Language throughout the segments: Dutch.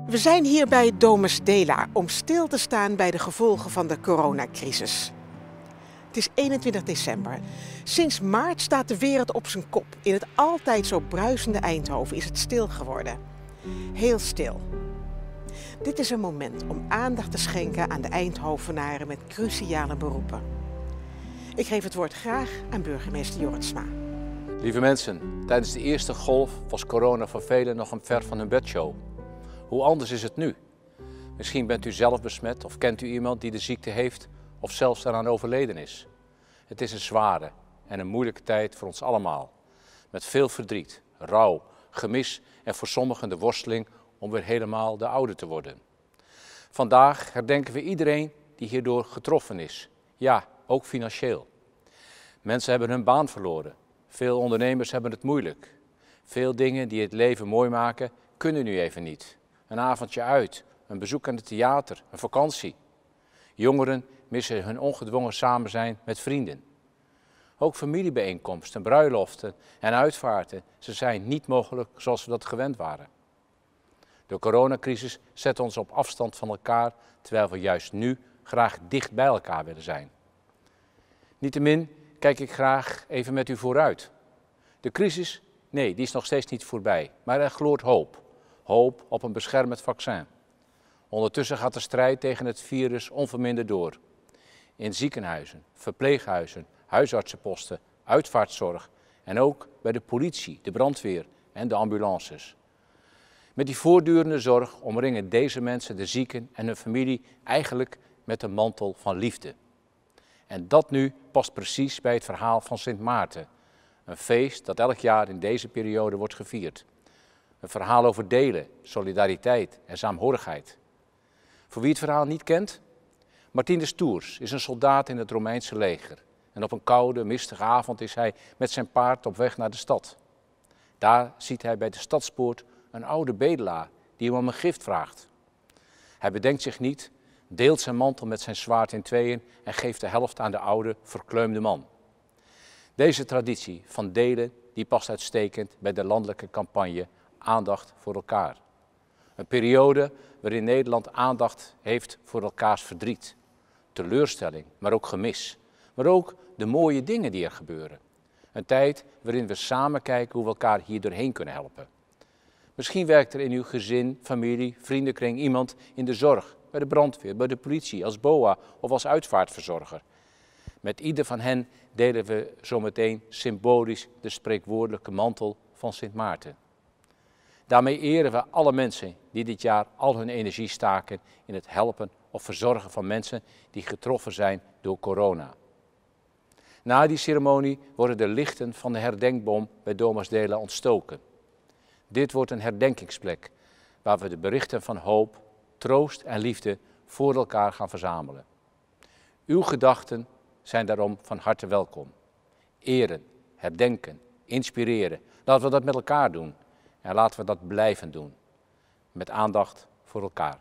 We zijn hier bij Domus Dela om stil te staan bij de gevolgen van de coronacrisis. Het is 21 december. Sinds maart staat de wereld op zijn kop. In het altijd zo bruisende Eindhoven is het stil geworden. Heel stil. Dit is een moment om aandacht te schenken aan de Eindhovenaren met cruciale beroepen. Ik geef het woord graag aan burgemeester Jorritsma. Lieve mensen, tijdens de eerste golf was corona voor velen nog een ver van hun bedshow. Hoe anders is het nu? Misschien bent u zelf besmet of kent u iemand die de ziekte heeft of zelfs daaraan overleden is. Het is een zware en een moeilijke tijd voor ons allemaal. Met veel verdriet, rouw, gemis en voor sommigen de worsteling om weer helemaal de oude te worden. Vandaag herdenken we iedereen die hierdoor getroffen is. Ja, ook financieel. Mensen hebben hun baan verloren. Veel ondernemers hebben het moeilijk. Veel dingen die het leven mooi maken, kunnen nu even niet. Een avondje uit, een bezoek aan het theater, een vakantie. Jongeren missen hun ongedwongen samenzijn met vrienden. Ook familiebijeenkomsten, bruiloften en uitvaarten, ze zijn niet mogelijk zoals we dat gewend waren. De coronacrisis zet ons op afstand van elkaar, terwijl we juist nu graag dicht bij elkaar willen zijn. Niettemin kijk ik graag even met u vooruit. De crisis, nee, die is nog steeds niet voorbij, maar er gloort hoop. Hoop op een beschermend vaccin. Ondertussen gaat de strijd tegen het virus onverminderd door. In ziekenhuizen, verpleeghuizen, huisartsenposten, uitvaartzorg en ook bij de politie, de brandweer en de ambulances. Met die voortdurende zorg omringen deze mensen de zieken en hun familie eigenlijk met een mantel van liefde. En dat nu past precies bij het verhaal van Sint Maarten. Een feest dat elk jaar in deze periode wordt gevierd. Een verhaal over delen, solidariteit en saamhorigheid. Voor wie het verhaal niet kent? Martinus Tours is een soldaat in het Romeinse leger. En op een koude, mistige avond is hij met zijn paard op weg naar de stad. Daar ziet hij bij de stadspoort een oude bedelaar die hem om een gift vraagt. Hij bedenkt zich niet, deelt zijn mantel met zijn zwaard in tweeën en geeft de helft aan de oude, verkleumde man. Deze traditie van delen die past uitstekend bij de landelijke campagne Aandacht voor elkaar. Een periode waarin Nederland aandacht heeft voor elkaars verdriet, teleurstelling, maar ook gemis. Maar ook de mooie dingen die er gebeuren. Een tijd waarin we samen kijken hoe we elkaar hier doorheen kunnen helpen. Misschien werkt er in uw gezin, familie, vriendenkring iemand in de zorg, bij de brandweer, bij de politie, als BOA of als uitvaartverzorger. Met ieder van hen delen we zometeen symbolisch de spreekwoordelijke mantel van Sint Maarten. Daarmee eren we alle mensen die dit jaar al hun energie staken in het helpen of verzorgen van mensen die getroffen zijn door corona. Na die ceremonie worden de lichten van de herdenkboom bij Domus Dela ontstoken. Dit wordt een herdenkingsplek waar we de berichten van hoop, troost en liefde voor elkaar gaan verzamelen. Uw gedachten zijn daarom van harte welkom. Eren, herdenken, inspireren. Laten we dat met elkaar doen. En laten we dat blijven doen. Met aandacht voor elkaar.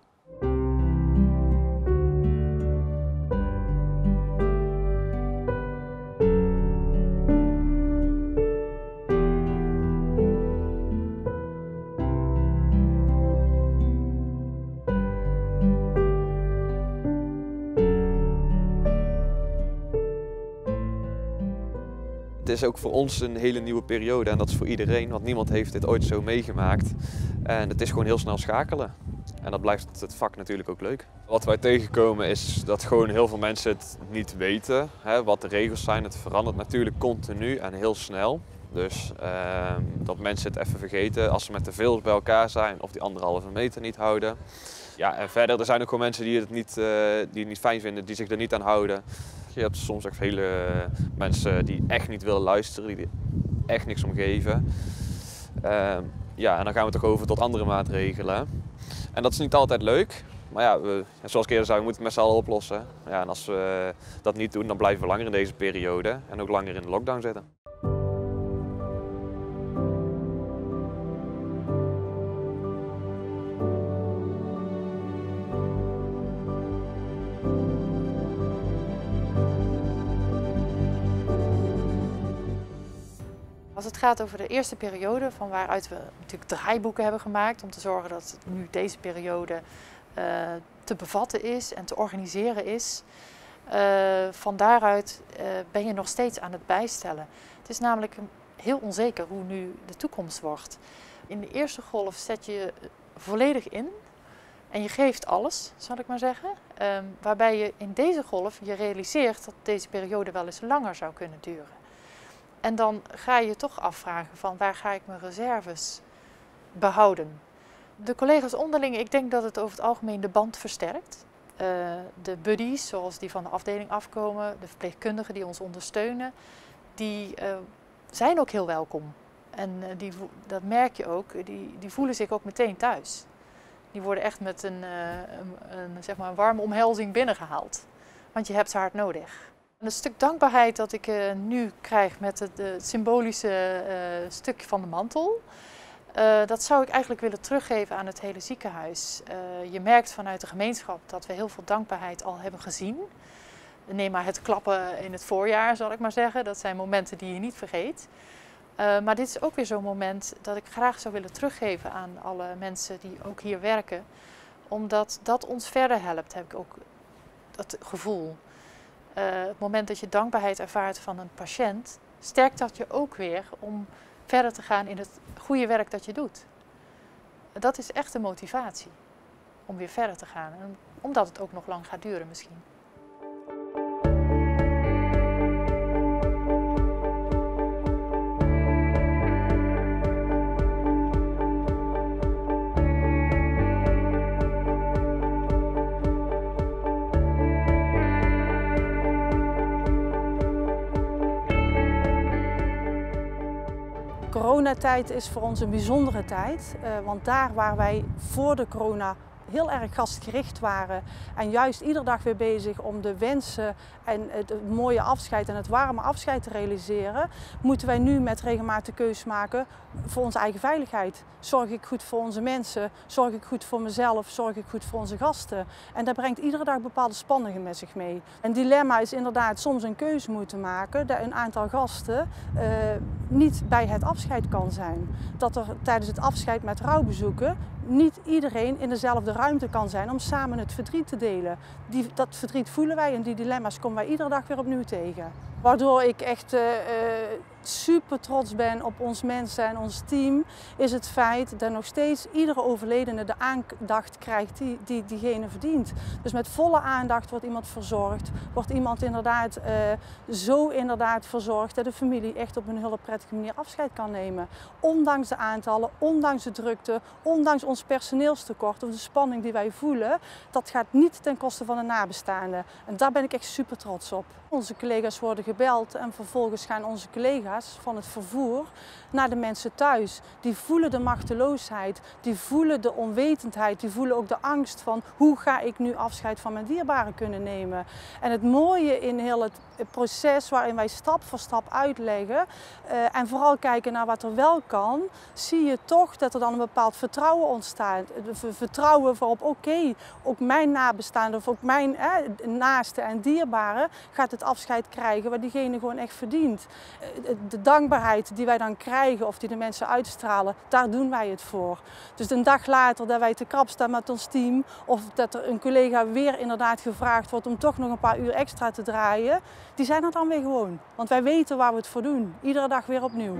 Het is ook voor ons een hele nieuwe periode en dat is voor iedereen, want niemand heeft dit ooit zo meegemaakt. En het is gewoon heel snel schakelen. En dat blijft het vak natuurlijk ook leuk. Wat wij tegenkomen is dat gewoon heel veel mensen het niet weten, wat de regels zijn. Het verandert natuurlijk continu en heel snel. Dus dat mensen het even vergeten als ze met te veel bij elkaar zijn of die 1,5 meter niet houden. Ja, en verder, er zijn ook gewoon mensen die het niet fijn vinden, die zich er niet aan houden. Je hebt soms echt vele mensen die echt niet willen luisteren, die er echt niks om geven. Ja, en dan gaan we toch over tot andere maatregelen. En dat is niet altijd leuk, maar ja, zoals ik eerder zei, we moeten het met z'n allen oplossen. Ja, en als we dat niet doen, dan blijven we langer in deze periode en ook langer in de lockdown zitten. Als Als het gaat over de eerste periode, van waaruit we natuurlijk draaiboeken hebben gemaakt om te zorgen dat nu deze periode te bevatten is en te organiseren is. Van daaruit ben je nog steeds aan het bijstellen. Het is namelijk heel onzeker hoe nu de toekomst wordt. In de eerste golf zet je volledig in en je geeft alles, zal ik maar zeggen. Waarbij je in deze golf je realiseert dat deze periode wel eens langer zou kunnen duren. En dan ga je toch afvragen van waar ga ik mijn reserves behouden. De collega's onderling, ik denk dat het over het algemeen de band versterkt. De buddies, zoals die van de afdeling afkomen, de verpleegkundigen die ons ondersteunen, die zijn ook heel welkom. En dat merk je ook, die voelen zich ook meteen thuis. Die worden echt met zeg maar een warme omhelzing binnengehaald. Want je hebt ze hard nodig. En het stuk dankbaarheid dat ik nu krijg met het symbolische stuk van de mantel, dat zou ik eigenlijk willen teruggeven aan het hele ziekenhuis. Je merkt vanuit de gemeenschap dat we heel veel dankbaarheid al hebben gezien. Neem maar het klappen in het voorjaar, zal ik maar zeggen. Dat zijn momenten die je niet vergeet. Maar dit is ook weer zo'n moment dat ik graag zou willen teruggeven aan alle mensen die ook hier werken. Omdat dat ons verder helpt, heb ik ook dat gevoel. Het moment dat je dankbaarheid ervaart van een patiënt, sterkt dat je ook weer om verder te gaan in het goede werk dat je doet. Dat is echt de motivatie om weer verder te gaan. En omdat het ook nog lang gaat duren misschien. Coronatijd is voor ons een bijzondere tijd, want daar waar wij voor de corona heel erg gastgericht waren en juist iedere dag weer bezig om de wensen en het mooie afscheid en het warme afscheid te realiseren, moeten wij nu met regelmatig keuzes maken voor onze eigen veiligheid. Zorg ik goed voor onze mensen, zorg ik goed voor mezelf, zorg ik goed voor onze gasten. En dat brengt iedere dag bepaalde spanningen met zich mee. Een dilemma is inderdaad soms een keuze moeten maken dat een aantal gasten niet bij het afscheid kan zijn. Dat er tijdens het afscheid met rouwbezoeken niet iedereen in dezelfde ruimte kan zijn om samen het verdriet te delen. Dat verdriet voelen wij en die dilemma's komen wij iedere dag weer opnieuw tegen. Waardoor ik echt super trots ben op ons mensen en ons team, is het feit dat nog steeds iedere overledene de aandacht krijgt die diegene verdient. Dus met volle aandacht wordt iemand verzorgd, wordt iemand inderdaad zo verzorgd dat de familie echt op een hele prettige manier afscheid kan nemen. Ondanks de aantallen, ondanks de drukte, ondanks ons personeelstekort of de spanning die wij voelen, dat gaat niet ten koste van de nabestaanden. En daar ben ik echt super trots op. Onze collega's worden gebeld en vervolgens gaan onze collega's van het vervoer naar de mensen thuis. Die voelen de machteloosheid, die voelen de onwetendheid, die voelen ook de angst van hoe ga ik nu afscheid van mijn dierbaren kunnen nemen. En het mooie in heel het proces waarin wij stap voor stap uitleggen en vooral kijken naar wat er wel kan, zie je toch dat er dan een bepaald vertrouwen ontstaat. Vertrouwen waarop oké, ook mijn nabestaanden of ook mijn naasten en dierbaren gaat het afscheid krijgen wat diegene gewoon echt verdient. De dankbaarheid die wij dan krijgen of die de mensen uitstralen, daar doen wij het voor. Dus een dag later dat wij te krap staan met ons team of dat er een collega weer inderdaad gevraagd wordt om toch nog een paar uur extra te draaien, die zijn er dan weer gewoon. Want wij weten waar we het voor doen. Iedere dag weer opnieuw.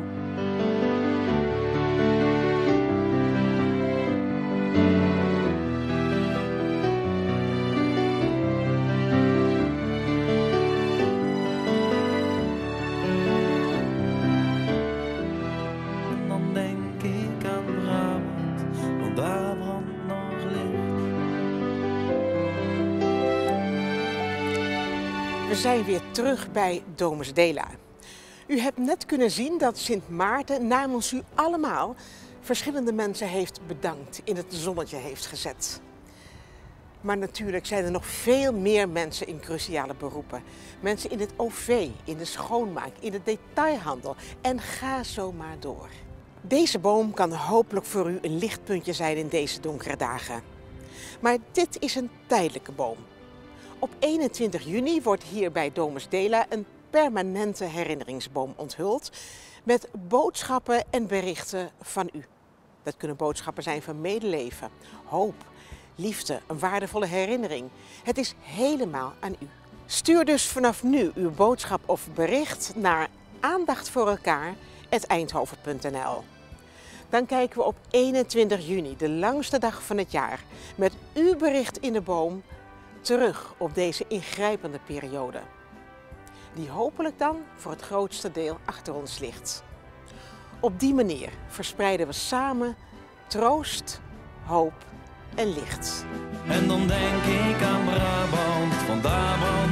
We zijn weer terug bij Domus Dela. U hebt net kunnen zien dat Sint Maarten namens u allemaal verschillende mensen heeft bedankt, in het zonnetje heeft gezet. Maar natuurlijk zijn er nog veel meer mensen in cruciale beroepen. Mensen in het OV, in de schoonmaak, in de detailhandel en ga zo maar door. Deze boom kan hopelijk voor u een lichtpuntje zijn in deze donkere dagen. Maar dit is een tijdelijke boom. Op 21 juni wordt hier bij Domus Dela een permanente herinneringsboom onthuld Met boodschappen en berichten van u. Dat kunnen boodschappen zijn van medeleven, hoop, liefde, een waardevolle herinnering. Het is helemaal aan u. Stuur dus vanaf nu uw boodschap of bericht naar aandachtvoorelkaar@eindhoven.nl. Dan kijken we op 21 juni, de langste dag van het jaar, met uw bericht in de boom terug op deze ingrijpende periode. Die hopelijk dan voor het grootste deel achter ons ligt. Op die manier verspreiden we samen troost, hoop en licht. En dan denk ik aan Brabant, van Brabant